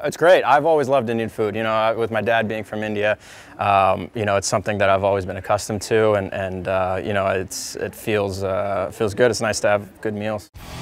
It's great. I've always loved Indian food. You know, with my dad being from India, you know, it's something that I've always been accustomed to, and you know, it feels good. It's nice to have good meals.